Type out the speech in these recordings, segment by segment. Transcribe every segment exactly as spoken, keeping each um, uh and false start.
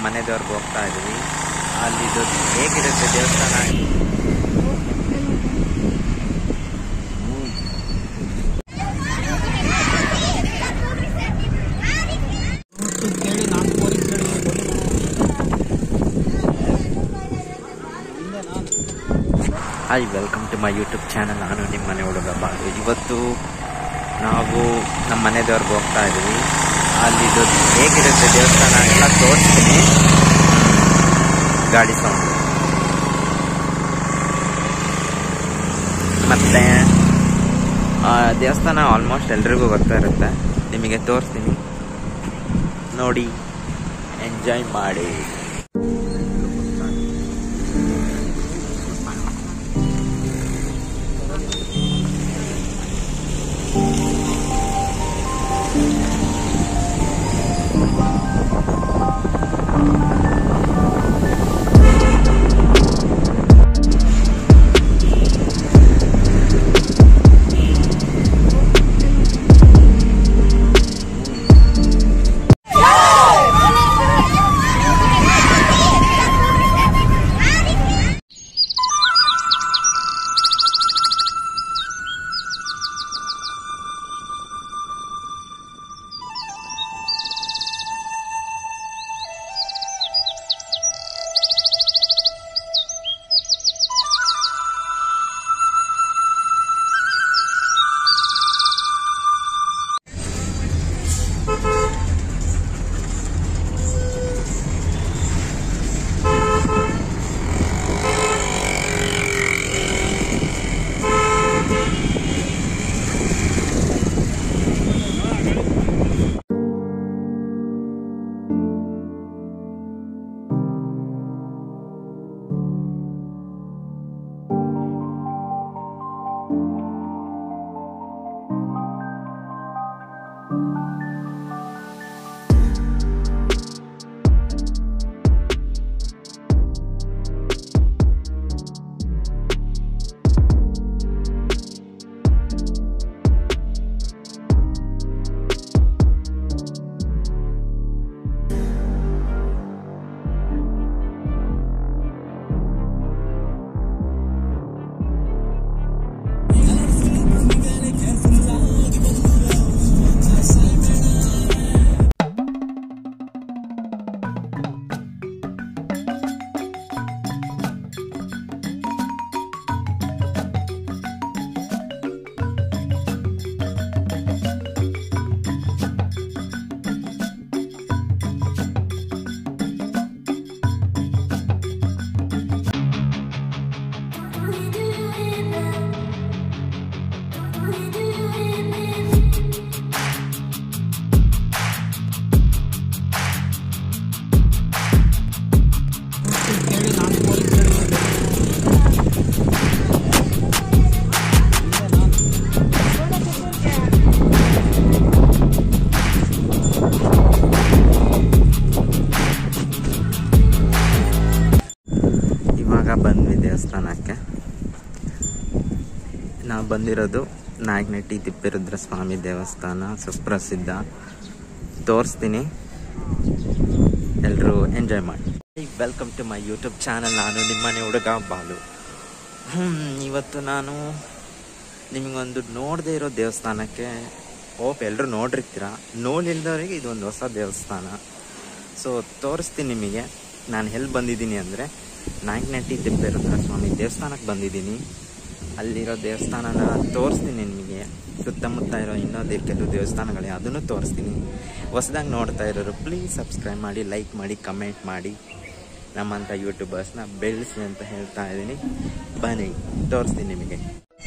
ಮನೆ ದೇವ್ರಿಗೆ ಹೋಗ್ತಾ ಇದ್ದೀವಿ. ಅಲ್ಲಿದು ಹೇಗಿರುತ್ತೆ ದೇವಸ್ಥಾನ hi, welcome to my YouTube channel. ನಾನು ನಿಮ್ಮ ಮನೆ ಹುಡುಗ ಬಾಲು. ಇವತ್ತು ನಾವು ನಮ್ಮ ಮನೆ ದೇವ್ರಿಗೆ ಹೋಗ್ತಾ ಇದ್ದೀವಿ. ಅಲ್ಲಿದು ಹೇಗಿರುತ್ತೆ ದೇವಸ್ಥಾನ ಎಲ್ಲ ತೋರಿಸ್ತೀನಿ. ಗಾಡಿ ಸೌಂಡ್ ಮತ್ತೆ ದೇವಸ್ಥಾನ ಆಲ್ಮೋಸ್ಟ್ ಎಲ್ರಿಗೂ ಗೊತ್ತಾ ಇರುತ್ತೆ. ನಿಮಗೆ ತೋರಿಸ್ತೀನಿ, ನೋಡಿ, ಎಂಜಾಯ್ ಮಾಡಿ. ಬಂದ್ವಿ ದೇವಸ್ಥಾನಕ್ಕೆ. ನಾವು ಬಂದಿರೋದು ನಾಯಕನಹಟ್ಟಿ ತಿಪ್ಪೇರುದ್ರ ಸ್ವಾಮಿ ದೇವಸ್ಥಾನ, ಸುಪ್ರಸಿದ್ಧ. ತೋರಿಸ್ತೀನಿ, ಎಲ್ಲರೂ ಎಂಜಾಯ್ ಮಾಡಿ. Welcome to my YouTube channel. ನಾನು ನಿಮ್ಮನೆ ಹುಡುಗ ಬಾಲು. ಇವತ್ತು ನಾನು ನಿಮಗೊಂದು ನೋಡದೇ ಇರೋ ದೇವಸ್ಥಾನಕ್ಕೆ ಹೋಪ್ ಎಲ್ಲರೂ ನೋಡಿರ್ತೀರ. ನೋಡಿಲ್ದವರಿಗೆ ಇದೊಂದು ಹೊಸ ದೇವಸ್ಥಾನ. ಸೊ ತೋರಿಸ್ತೀನಿ ನಿಮಗೆ. ನಾನು ಎಲ್ಲಿ ಬಂದಿದ್ದೀನಿ ಅಂದರೆ ನಾಯಕನಹಟ್ಟಿ ತಿಪ್ಪೇರುದ್ರ ಸ್ವಾಮಿ ದೇವಸ್ಥಾನಕ್ಕೆ ಬಂದಿದ್ದೀನಿ. ಅಲ್ಲಿರೋ ದೇವಸ್ಥಾನನ ತೋರಿಸ್ತೀನಿ ನಿಮಗೆ. ಸುತ್ತಮುತ್ತ ಇರೋ ಇನ್ನೊಂದು ಕೆಲವು ದೇವಸ್ಥಾನಗಳೇ, ಅದನ್ನು ತೋರಿಸ್ತೀನಿ. ಹೊಸದಾಗಿ ನೋಡ್ತಾ ಇರೋರು ಪ್ಲೀಸ್ ಸಬ್ಸ್ಕ್ರೈಬ್ ಮಾಡಿ, ಲೈಕ್ ಮಾಡಿ, ಕಮೆಂಟ್ ಮಾಡಿ. ನಮ್ಮಂಥ ಯೂಟ್ಯೂಬರ್ಸ್ನ ಬೆಳೆಸಿ ಅಂತ ಹೇಳ್ತಾ ಇದ್ದೀನಿ. ಬನ್ನಿ ತೋರಿಸ್ತೀನಿ ನಿಮಗೆ.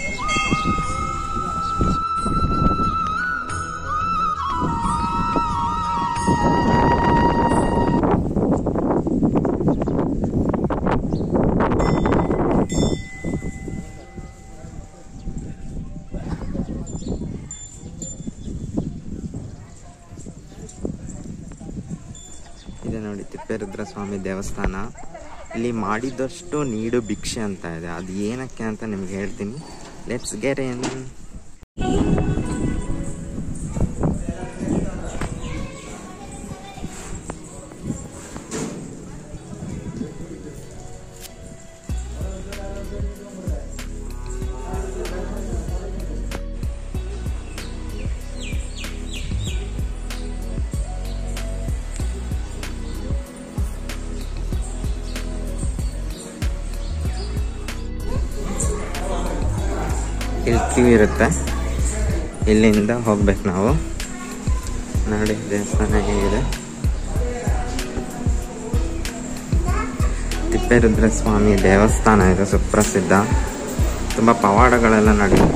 ಇದೆ ನೋಡಿ ತಿಪ್ಪೇರುದ್ರ ಸ್ವಾಮಿ ದೇವಸ್ಥಾನ. ಇಲ್ಲಿ ಮಾಡಿದಷ್ಟು ನೀಡು ಭಿಕ್ಷೆ ಅಂತ ಇದೆ. ಅದು ಏನಕ್ಕೆ ಅಂತ ನಿಮ್ಗೆ ಹೇಳ್ತೀನಿ. Let's get in. ಕ್ಯೂ ಇರುತ್ತೆ. ಇಲ್ಲಿಂದ ಹೋಗ್ಬೇಕು ನಾವು. ನೋಡಿ ದೇವಸ್ಥಾನ ಹೇಗಿದೆ. ತಿಪ್ಪೇರುದ್ರ ಸ್ವಾಮಿ ದೇವಸ್ಥಾನ ಇದು ಸುಪ್ರಸಿದ್ಧ. ತುಂಬ ಪವಾಡಗಳೆಲ್ಲ ನಡೆಯುತ್ತೆ.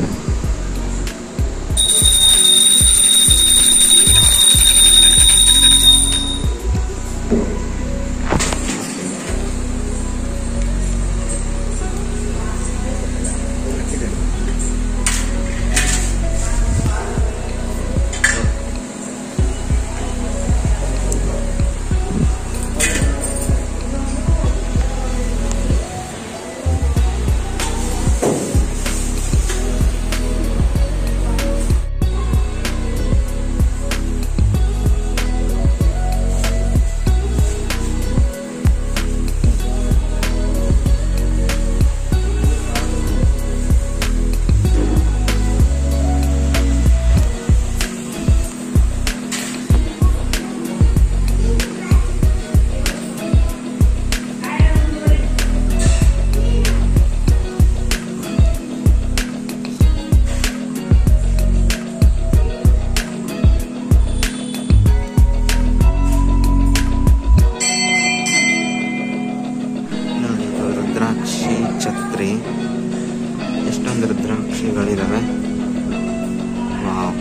ಛತ್ರಿ, ಎಷ್ಟೊಂದು ರುದ್ರಾಕ್ಷಿಗಳಿದಾವೆ. ವಾವ್.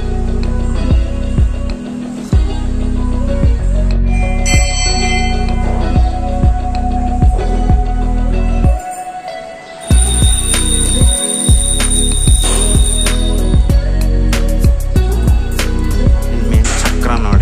ಮೇನ್ ಚಕ್ರ ನೋಡಿ.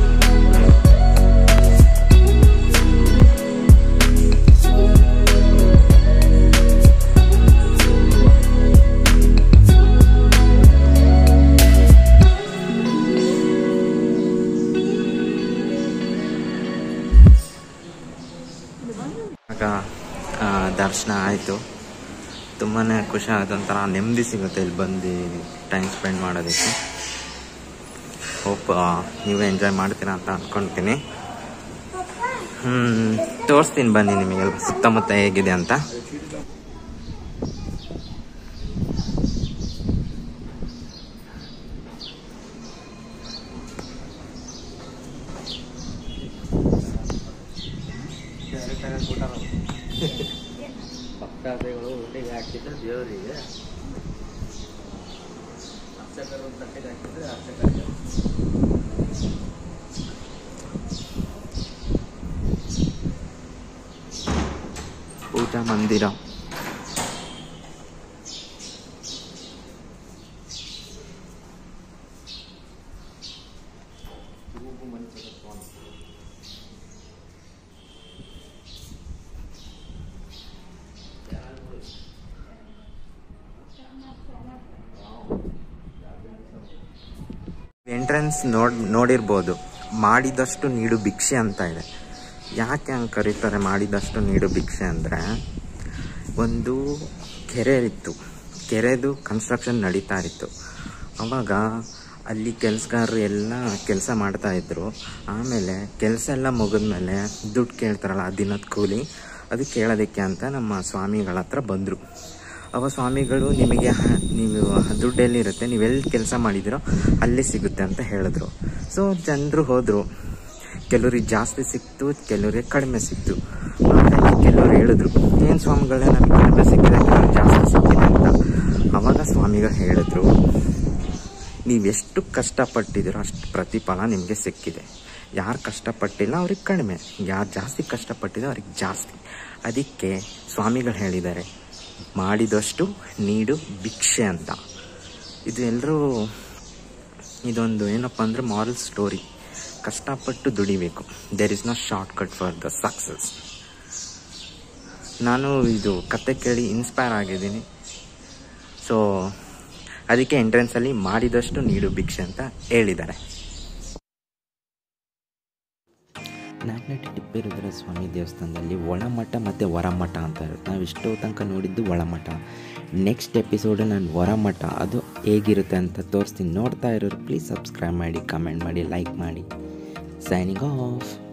ದರ್ಶನ ಆಯಿತು. ತುಂಬಾ ಖುಷಿ ಆಗುತ್ತೆ, ಒಂಥರ ನೆಮ್ಮದಿ ಸಿಗುತ್ತೆ ಇಲ್ಲಿ ಬಂದು ಟೈಮ್ ಸ್ಪೆಂಡ್ ಮಾಡೋದಕ್ಕೆ. ಹೋಪ್ ನೀವು ಎಂಜಾಯ್ ಮಾಡ್ತೀರಾ ಅಂತ ಅಂದ್ಕೊಳ್ತೀನಿ. ಹ್ಞೂ ತೋರಿಸ್ತೀನಿ ಬನ್ನಿ ನಿಮಗೆಲ್ಲ ಸುತ್ತಮುತ್ತ ಹೇಗಿದೆ ಅಂತ. ಭಕ್ತಾದಿಗಳು ಊಟಿಗೆ ಹಾಕಿದ್ರೆ ದೇವರಿಗೆ, ಅರ್ಚಕರು ತಟ್ಟೆಗೆ ಹಾಕಿದ್ರೆ ಅರ್ಚಕರಿಗೆ. ಪೂಜಾ ಮಂದಿರ. ಎಂಟ್ರೆನ್ಸ್ ನೋಡ್ ನೋಡಿರ್ಬೋದು ಮಾಡಿದಷ್ಟು ನೀಡು ಭಿಕ್ಷೆ ಅಂತ ಇದೆ. ಯಾಕೆ ಹಂಗೆ ಕರೀತಾರೆ ಮಾಡಿದಷ್ಟು ನೀಡು ಭಿಕ್ಷೆ ಅಂದರೆ, ಒಂದು ಕೆರೆ ಇತ್ತು, ಕೆರೆದು ಕನ್ಸ್ಟ್ರಕ್ಷನ್ ನಡೀತಾ ಇತ್ತು. ಆವಾಗ ಅಲ್ಲಿ ಕೆಲಸಗಾರರು ಎಲ್ಲ ಕೆಲಸ ಮಾಡ್ತಾಯಿದ್ರು. ಆಮೇಲೆ ಕೆಲಸ ಎಲ್ಲ ಮುಗಿದ್ಮೇಲೆ ದುಡ್ಡು ಕೇಳ್ತಾರಲ್ಲ ಆ ದಿನದ ಕೂಲಿ, ಅದು ಕೇಳೋದಕ್ಕೆ ಅಂತ ನಮ್ಮ ಸ್ವಾಮಿಗಳ ಹತ್ರ ಬಂದರು. ಅವ ಸ್ವಾಮಿಗಳು ನಿಮಗೆ ನೀವು ದುಡ್ಡೆಲ್ಲಿರುತ್ತೆ, ನೀವೆಲ್ಲಿ ಕೆಲಸ ಮಾಡಿದಿರೋ ಅಲ್ಲೇ ಸಿಗುತ್ತೆ ಅಂತ ಹೇಳಿದ್ರು. ಸೊ ಜನರು ಹೋದರು. ಕೆಲವ್ರಿಗೆ ಜಾಸ್ತಿ ಸಿಕ್ತು, ಕೆಲವ್ರಿಗೆ ಕಡಿಮೆ ಸಿಕ್ತು. ಆಮೇಲೆ ಕೆಲವ್ರು ಹೇಳಿದ್ರು, ಏನು ಸ್ವಾಮಿಗಳೇ ನಮಗೆ ಕಡಿಮೆ ಸಿಕ್ಕಿದೆ, ಕೆಲವ್ರಿಗೆ ಜಾಸ್ತಿ ಸಿಕ್ಕಿದೆ ಅಂತ. ಆವಾಗ ಸ್ವಾಮಿಗಳು ಹೇಳಿದ್ರು, ನೀವೆಷ್ಟು ಕಷ್ಟಪಟ್ಟಿದ್ದೀರೋ ಅಷ್ಟು ಪ್ರತಿಫಲ ನಿಮಗೆ ಸಿಕ್ಕಿದೆ. ಯಾರು ಕಷ್ಟಪಟ್ಟಿಲ್ಲ ಅವ್ರಿಗೆ ಕಡಿಮೆ, ಯಾರು ಜಾಸ್ತಿ ಕಷ್ಟಪಟ್ಟಿದೆ ಅವ್ರಿಗೆ ಜಾಸ್ತಿ. ಅದಕ್ಕೆ ಸ್ವಾಮಿಗಳು ಹೇಳಿದ್ದಾರೆ, ಮಾಡಿದಷ್ಟು ನೀಡು ಭಿಕ್ಷೆ ಅಂತ. ಇದು ಎಲ್ಲರೂ ಇದೊಂದು ಏನಪ್ಪ ಅಂದರೆ ಮಾರಲ್ ಸ್ಟೋರಿ. ಕಷ್ಟಪಟ್ಟು ದುಡಿಬೇಕು. There is no shortcut for the success. ನಾನು ಇದು ಕತೆ ಕೇಳಿ ಇನ್ಸ್ಪೈರ್ ಆಗಿದ್ದೀನಿ. ಸೊ ಅದಕ್ಕೆ ಎಂಟ್ರೆನ್ಸಲ್ಲಿ ಮಾಡಿದಷ್ಟು ನೀಡು ಭಿಕ್ಷೆ ಅಂತ ಹೇಳಿದ್ದಾರೆ. ನಾಯಕನಹಟ್ಟಿ ತಿಪ್ಪೇರುದ್ರ ಸ್ವಾಮಿ ದೇವಸ್ಥಾನದಲ್ಲಿ ಒಳಮಠ ಮತ್ತು ಹೊರಮಠ ಅಂತ ಇರುತ್ತೆ. ನಾವು ಇಷ್ಟೋ ತನಕ ನೋಡಿದ್ದು ಒಳಮಠ. ನೆಕ್ಸ್ಟ್ ಎಪಿಸೋಡು ನಾನು ಹೊರಮಠ ಅದು ಹೇಗಿರುತ್ತೆ ಅಂತ ತೋರಿಸ್ತೀನಿ. ನೋಡ್ತಾ ಇರೋರು ಪ್ಲೀಸ್ ಸಬ್ಸ್ಕ್ರೈಬ್ ಮಾಡಿ, ಕಮೆಂಟ್ ಮಾಡಿ, ಲೈಕ್ ಮಾಡಿ. Signing of.